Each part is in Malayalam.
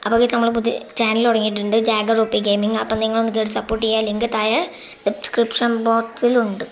അപ്പോൾ നമ്മൾ പുതിയ ചാനൽ തുടങ്ങിയിട്ടുണ്ട്, ജാഗർ റുപ്പി ഗെയിമിംഗ്. അപ്പം നിങ്ങളൊന്ന് കയറി സപ്പോർട്ട് ചെയ്യുക. ലിങ്ക് താഴെ ഡിസ്ക്രിപ്ഷൻ ബോക്സിലുണ്ട്.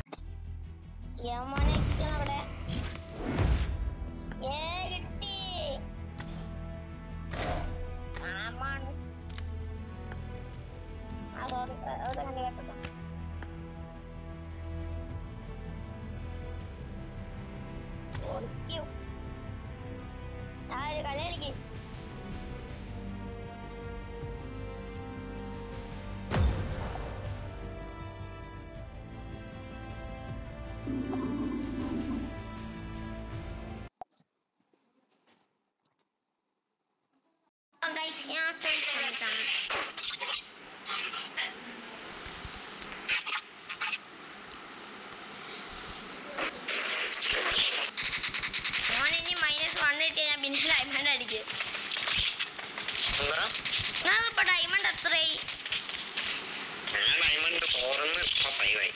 ഡയമണ്ട് എത്രയായി? ഡയമണ്ട് 4 5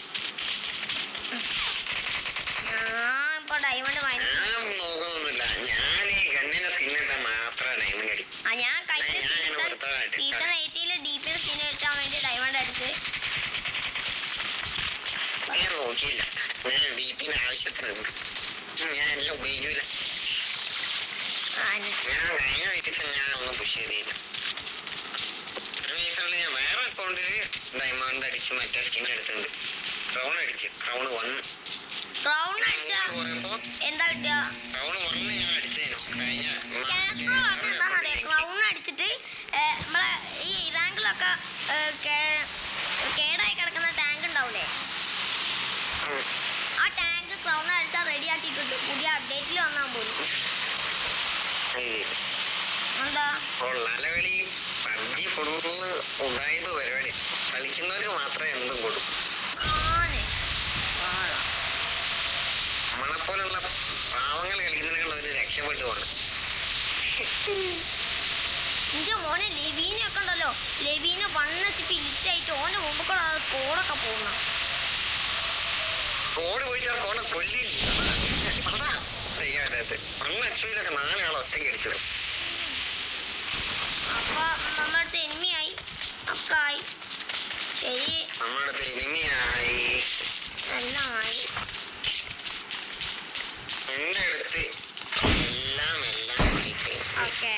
ഡയമണ്ട് നോക്കുന്നൊന്നുമില്ല. ഞാൻ ഈ ഗണ്ണിനെ തിന്നിട്ട് മാത്രം ഡയമണ്ട് അടിക്കും. ഞാൻ സീസൺ 18 DP സ്കിൻ എടുക്കാൻ വേണ്ടി ഡയമണ്ട് അടിച്ച് ഞാൻ നോക്കിയില്ല. ഞാൻ DPന്റെ ആവശ്യത്തിന് ഞാൻ എല്ലാം ഉപയോഗിക്കൂല. ഞാൻ കഴിഞ്ഞ ദിവസം ഞാൻ ഒന്നും പുഷ് ചെയ്തില്ല. ഒരു സീസണിൽ ഞാൻ വേറെ അക്കൗണ്ടില് ഡയമണ്ട് അടിച്ച് മറ്റേ സ്കിൻ എടുത്തിട്ടുണ്ട്. ക്രൗൺ അടിച്ച് ക്രൗൺ 1 എന്താ കിട്ടുക? ക്രൗൺ 1 ഞാൻ അടിച്ചേനു കഴിഞ്ഞ. ക്രൗൺ അടിച്ചിട്ട് നമ്മളെ ഈ റാങ്കിലൊക്കെ കേടായി കിടക്കുന്ന ടാങ്ക് ഉണ്ടാവൂലേ, ആ ടാങ്ക് ക്രൗൺ അടിച്ചാൽ റെഡിയാക്കി കിട്ടും. പുതിയ അപ്ഡേറ്റിൽ വന്നാൽ പോലും. എന്താ കളി പബ്ജി ഫുള്ള് ഉടായ്പ പരിപാടി. കളിക്കുന്നവർക്ക് മാത്രമേ എന്തും കൊടുക്കും. നമ്മളെപ്പോലുള്ള പാവങ്ങൾ കളിക്കുന്നതിനേക്കാൾ ഒരു രക്ഷപ്പെട്ടു പോകണം. എന്റെ മോനെ ലെവീനൊക്കെ ഉണ്ടല്ലോ, ലെവീന് വന്നിട്ട് ഹിറ്റായിട്ട് ഓന്റെ മുമ്പ് കൂടെ കോടൊക്കെ പോകുന്ന കോട് പോയിട്ട് ആ കോടെ കൊല്ലില്ല. 1 HP-ലൊക്കെ 4 ആളെ ഒറ്റയ്ക്ക് അടിച്ചിടും. അപ്പൊ നമ്മളടുത്ത് എനിമിയായി അക്കായി. ശരി, നമ്മളടുത്ത് എനിമിയായി എല്ലാമായി. എന്റെ അടുത്ത് എല്ലാം ഓക്കെ.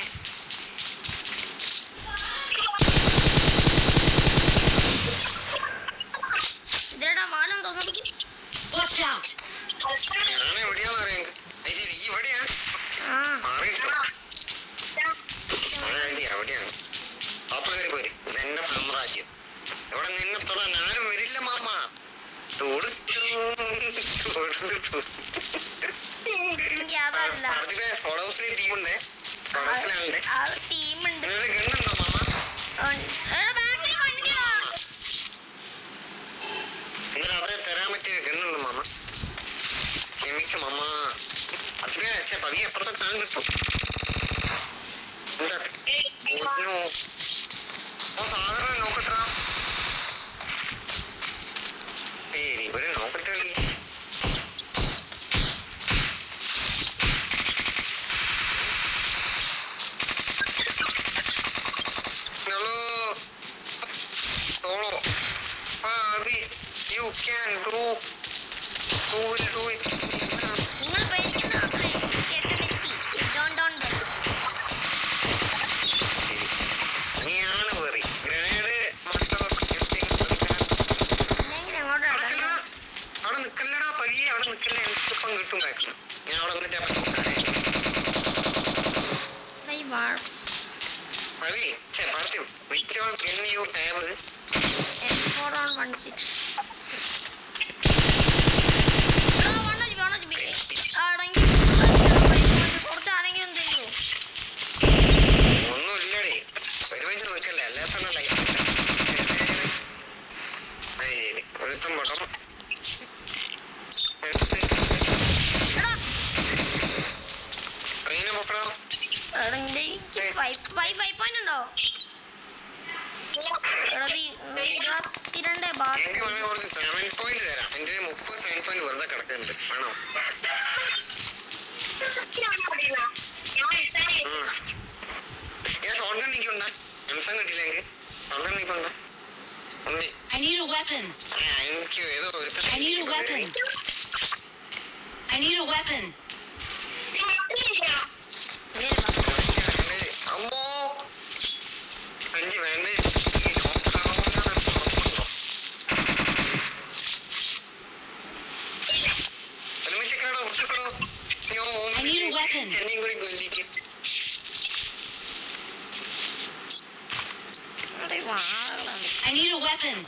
ഇതിലടാ വാനം തോന്നുന്നു. ഞാൻ എവിടെയാന്ന് അറിയാം. ഈ ഇവിടെയാ എവിടെയാണ് അപ്പൊ കയറി പോര്. ഇതെന്റെ സാമ്രാജ്യം. ഇവിടെ നിന്നെ തൊടാൻ ആരും വരില്ല മാമ. ടീമുണ്ട്. ഗണ്ണുണ്ടോ മാമ? എന്നാലും അത് തരാൻ പറ്റിയ ഗണ്ണുണ്ട് മാമ. ക്ഷമിക്കും മാമ. അത്രേ പതിയെ അപ്പുറത്തെ ടാങ്ക് കിട്ടും. സാധാരണ നോക്കട്ടാ. ഒരു നോക്കട്ടെ. You can do it. അവിടെ നിക്കല്ലടാ പയ്യെ, അവിടെ നിക്കല്ലേ. എനിക്കിപ്പം കിട്ടും കാര്യം. ഞാൻ അവിടെ വന്നിട്ട് which all can you have? M416. ഒന്നുമില്ലടേ, ഒരുമിച്ച് നിൽക്കല്ലേ. അല്ലാത്ത ലൈഫ് ഒരുത്തം പടം ട്രെയിനെ പൊക്കടോ. ഉണ്ടോ? 22 കുറച്ച് 7 പോയിന്റ് തരാം. എന്റെ 30 7 പോയിന്റ് വെറുതെ കിടക്കുന്നുണ്ട്. ആണോ? ഞാൻ സാംസങ് കിട്ടിയില്ലെങ്കിൽ അവിടെ നീ കൊണ്ടോ ഉണ്ണി I need a weapon. എനിക്ക് ഏതോ ഒരു I need a weapon. I need a weapon. അമ്മോ അഞ്ച് വേണ്ടേ ഒരുമിച്ചോ ഒറ്റക്കടോ I need a weapon. എന്നെയും കൂടി കൊല്ലിക്കും I need a weapon.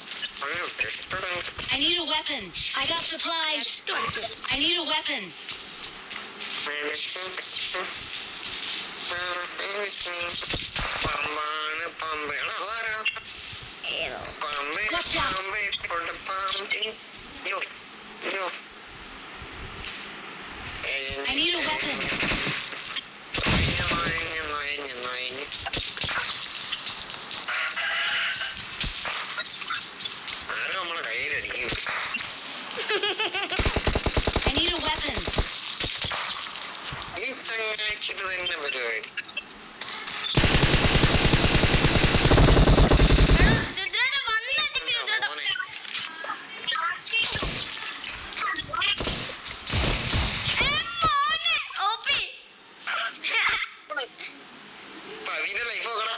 I need a weapon. I got supplies. I need a weapon. പമ്പാണ് Pamba അതാരാ Pamba Pamba പാമ്പി I need a weapon. ആരോ നമ്മളെ കയ്യിലടിക്കും I need a weapon. ഈ ചങ്ങാഴ്ചത് തന്നെ പരിപാടി അതിന്റെ ലൈഫ് നോക്കടാ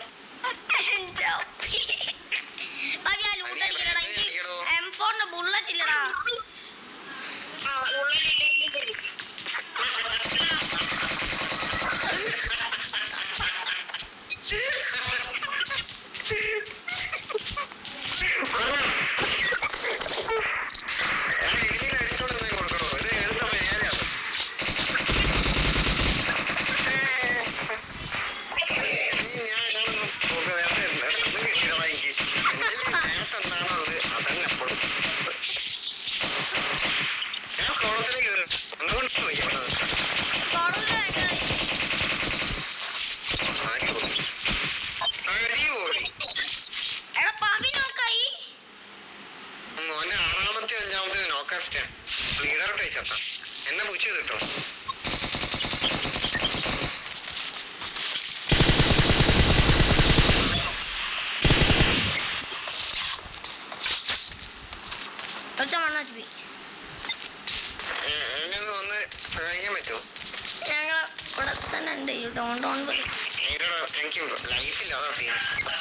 ബുള്ളറ്റ് ഇല്ലടാ എന്നെ പൂച്ച കിട്ടോ എന്നെ ഒന്ന് സഹായിക്കാൻ പറ്റുമോ ഞങ്ങളെ ഇവിടെ തന്നെ ഉണ്ട് എനിക്ക് ലൈഫില്ല അതാ സീൻ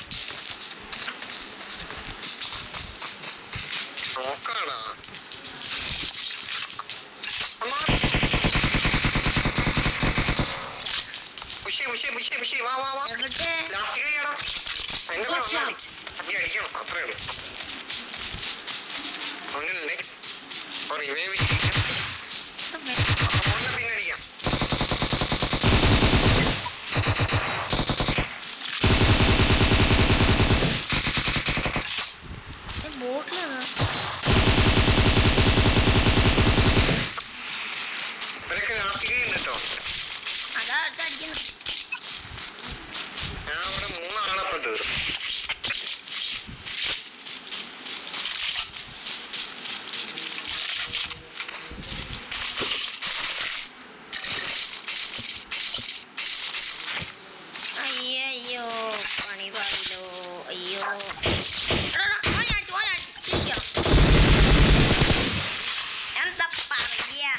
നോക്കാടാ വാ വാ വാ ലാസ്റ്റ് കഴിയണം അടിക്കണം അത്രേ ഉള്ളൂ ഒന്നില്ലേ പിന്നെ അടിക്കാം ഇവരൊക്കെ ലാസ്റ്റ് കഴിയുണ്ട് കേട്ടോ ഞാൻ അവിടെ 3 ആളപ്പം തീർന്നു അയ്യോ പണി പറയല്ലോ അയ്യോ എന്താ പറയാ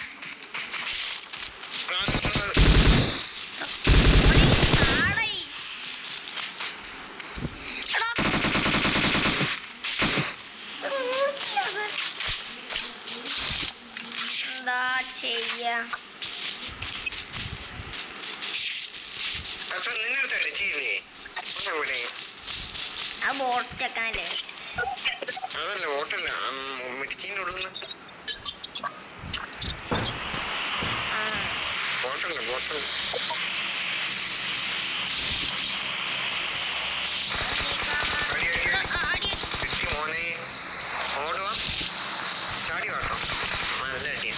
എന്താ ചെയ്യാ നിന്റെ അടുത്ത് അടിച്ചില്ലേ ഇവിടെ ആ ബോട്ട് ചെക്കാനല്ലേ അതല്ല ബോട്ടല്ല മിടിച്ചിന്റെ ഉള്ളിൽ ബോട്ടല്ല ബോട്ടല്ല കിട്ടി മോനെ ഓടുവാ ചാടി വാട്ടോ നല്ല അടിയ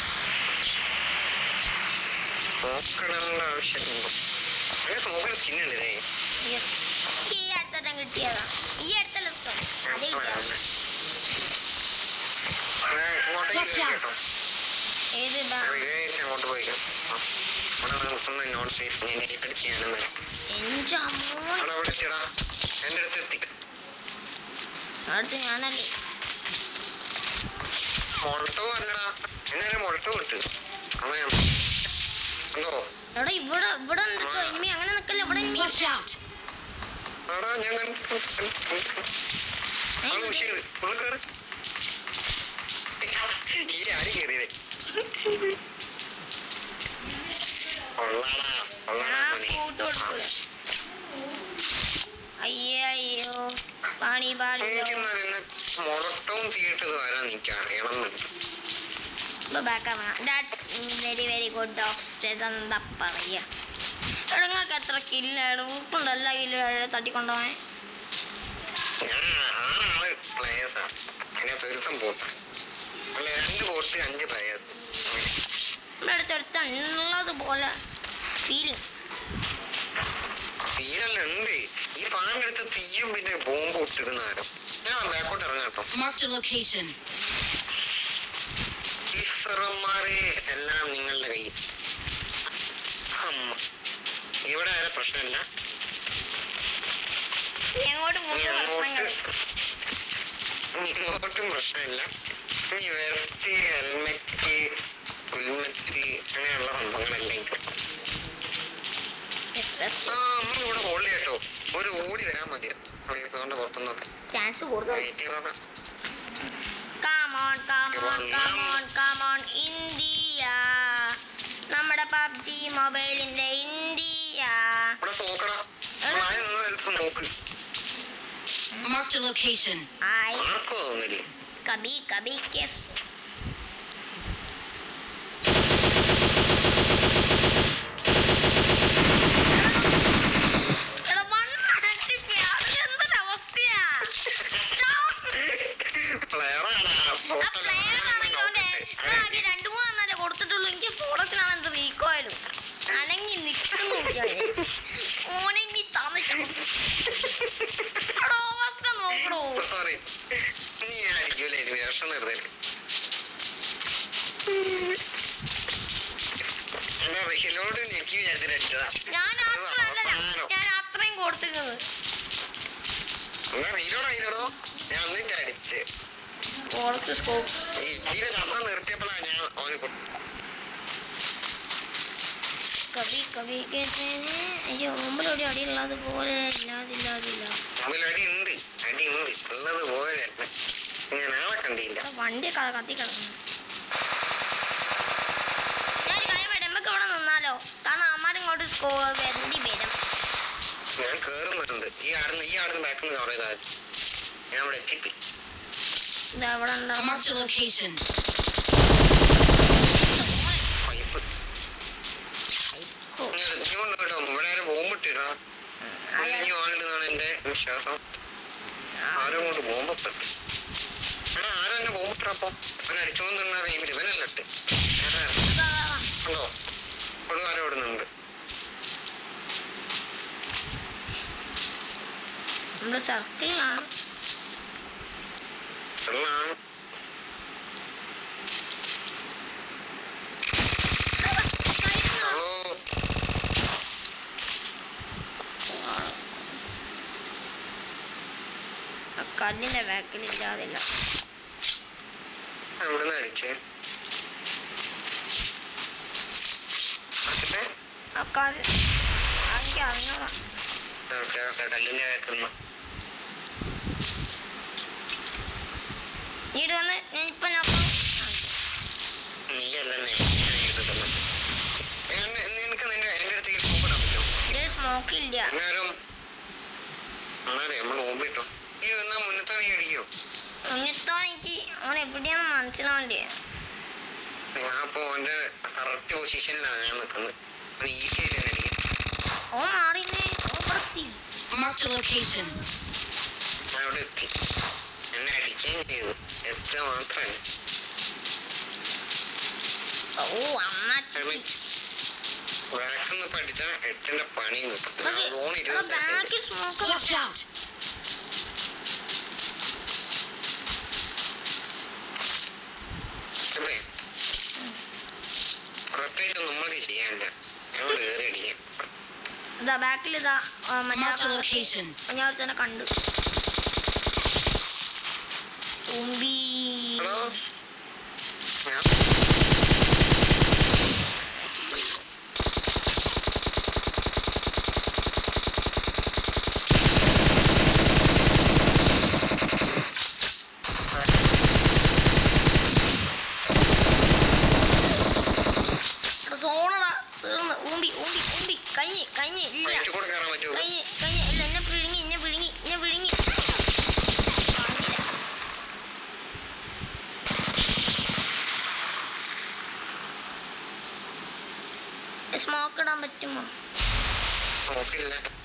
നോക്കണേണ്ട ആവശ്യമുണ്ടോ അങ്ങനെ സ്മോക്കിന് സ്കിന്നുണ്ട് ഈ അടുത്തം കിട്ടിയതാ ഈ അടുത്ത ലിസ്റ്റോ അതേ കേട്ടോ ഏത് അങ്ങോട്ട് പോയിക്കാം നോട്ട് സേഫ് ഞാൻ അടിച്ചാണ് അവിടെ എത്തിയടാ എന്റെ അടുത്ത് എത്തി. അടുത്ത് ഞാനല്ലേ. മുളട്ടോ അല്ലടാ, എന്നെ മുളട്ടോ വിട്ട് അമ്മയോ എടാ ഇവിടെ ഇവിടെ ഇനിമി അങ്ങനെ നിക്കല്ലേ. ഇവിടെ ഇനിമി Watch out! ആടാ ഞാൻ കണ്ടു. ഈ ആര് കേറിയേ കൊള്ളാടാ കൊള്ളാടാ മോനെ. അയ്യോ പാണി പാടില്ലോ. എനിക്കെന്നാ മുളട്ടവും തീയിട്ടത് വരാൻ എനിക്ക് അറിയണമെന്നുണ്ട്. വെരി വെരി ഗുഡ് എന്താ പറയാ. എടങ്ങൾക്ക് എത്ര കില്ലാണ് ഉപ്പുണ്ട്. എല്ലാ കില്ലും തട്ടിക്കൊണ്ടുപോവാൻ. ഞാൻ 6 ആള് പ്ലേയേഴ്സാ. അതിനകത്ത് ഒരുത്തം പോട്ട് അല്ല 2 പോട്ട് 5 പ്ലേയേഴ്സ്. ഇവിടെ അടുത്തടുത്ത് ഉള്ളതുപോലെ ഫീലിംഗ് ഫീലല്ല ഉണ്ട്. ഈ പാൻ്റെ അടുത്ത് തീയും പിന്നെ ബോംബ് ഇട്ടിരുന്നാരോ. ഞാൻ ബാക്കോട്ട് ഇറങ്ങാം കേട്ടോ. Marked a location. ഈശ്വരന്മാരെ എല്ലാം നിങ്ങളുടെ കയ്യിൽ. ഇവിടെ ആരെ പ്രശ്നമില്ല. ഇങ്ങോട്ടും പ്രശ്നമില്ല. ഈ വെസ്റ്റ് ഹെൽമെറ്റ് ഹെൽമെറ്റ് അങ്ങനെയുള്ള സംഭവങ്ങളെല്ലാം നമ്മളിവിടെ ഹോൾഡ് കേട്ടോ. ഒരു ഓടി വരാൻ മതിയോ അതുകൊണ്ട് പുറത്തുനിന്നൊക്കെ ചാൻസ് കൂടുതൽ. ഇന്ത്യ നമ്മുടെ പബ്ജി മൊബൈലിന്റെ ഇന്ത്യ. നോക്ക് Marked a location. ആർക്കോ തോന്നില്ലേ. കബി കബി കേസ് കൊടുത്തിട്ടുള്ളൂ. എനിക്ക് ഫോറസ്റ്റിലാണ് എന്ത് റീക്കോയിലും അനങ്ങി നിൽക്കുന്നു. ഓനെങ്ങി താമസിക്കണം. നോക്കണോ സോറി നീ അടിക്കൂലേ വേഷം നിർത്തേ. ഹിലോട് ഞെക്കി വിചാരിച്ചിട്ടടിച്ചതാ. ഞാൻ അത്രയും കൊടുത്തിരുന്നത്. ഹീലോടോ ഞാൻ എന്നിട്ട് അടിച്ച് ഫോറസ്റ്റ് സ്കോപ്പ് ഇതിന് ശബ്ദം നിർത്തിയപ്പോഴാണ് ഞാൻ അവന് കബി കബി കേട്ടേനെ. അയ്യോ മുമ്പിലൊരു അടിയുള്ളത് പോലെ ഇല്ലാതില്ലാതില്ല. അടി ഉണ്ട് ഉള്ളത് പോലെ ഞാൻ ആളെ കണ്ടില്ല. വണ്ടി കത്തി കിടന്നു. ഞാൻ കാര്യം നമുക്ക് ഇവിടെ നിന്നാലോ. കാരണം അമ്മാരിങ്ങോട്ട് വെന്തി വരും. ഞാൻ കേറുന്നുണ്ട്. ഈ ആടുന്ന് ബാക്കിൽ നിന്ന് കവർ ചെയ്താൽ ഞാൻ ഇവിടെ എത്തിപ്പോയി. Marked a location. നീ കൊണ്ടോ ഇവിടെ ആരും ബോംബിട്ടിടാ. ഇനി ആളുണ്ടെന്നാണ് എന്റെ വിശ്വാസം. ആരും കൊണ്ട് ബോംബപ്പെട്ടു. എടാ ആരും എന്നെ ബോംബിട്ടപ്പോ അവൻ അടിച്ചോന്നിരുന്ന ടൈമിൽ ഇവനല്ല ഇട്ട് ഉണ്ടോ ഒരു ആരും ഇടുന്നുണ്ട്. നമ്മുടെ സർക്കിളിലാണ്. കല്ലിന്റെ ബാക്കിലില്ലാതില്ല. എവിടുന്ന് അടിച്ചേ അറിഞ്ഞോളാം. കല്ലിന്റെ ബാക്കിൽ നീട് വന്ന് ഞാൻ ഇപ്പൊ നീയല്ല നിനക്ക് എന്റെ അടുത്തേക്ക് സ്മോക്കിടാൻ പറ്റുമോ? സ്മോക്ക് ഇല്ല. നമ്മൾ ഓമ്പിട്ടോ. ഈ എന്നാ മുന്നത്തോ നീ അടിക്കോ? മുന്നത്തോ എനിക്ക് അവൻ എവിടെയാന്ന് മനസ്സിലാവണ്ടേ. ഞാൻ ഇപ്പൊ ഓന്റെ കറക്റ്റ് പൊസിഷനിലാണ് ഞാൻ നിക്കുന്നത്. ഈസി ആയിട്ട് തന്നെ അടിക്കും. ഓ മാറിനെ Marked a location. ഞാൻ അവിടെ എത്തി. എന്നെ അടിക്കുകയും ചെയ്തു. എത്തുക മാത്രല്ല ബാക്കിന്ന് പഠിച്ച 8ന്റെ പണി കിട്ടും. Watch out! പ്രത്യേകിച്ച് നമ്മൾക്ക് ചെയ്യാനില്ല. ഞങ്ങൾ കയറി അടിക്കാം. ഇതാ ബാക്കിൽ ഇതാ Marked a location. ഞാൻ തന്നെ കണ്ടു. തുമ്പി ഹലോ ഞാൻ സോണടാ തീർന്ന്. ഊമ്പി കഴിഞ്ഞ് ഇല്ല വയറ്റിൽ കൂടെ കയറാൻ പറ്റുമോ? കഴിഞ്ഞ് ഇല്ല. എന്നെ വിഴുങ്ങി. സ്മോക്ക് ഇടാൻ പറ്റുമോ? നോക്കില്ല.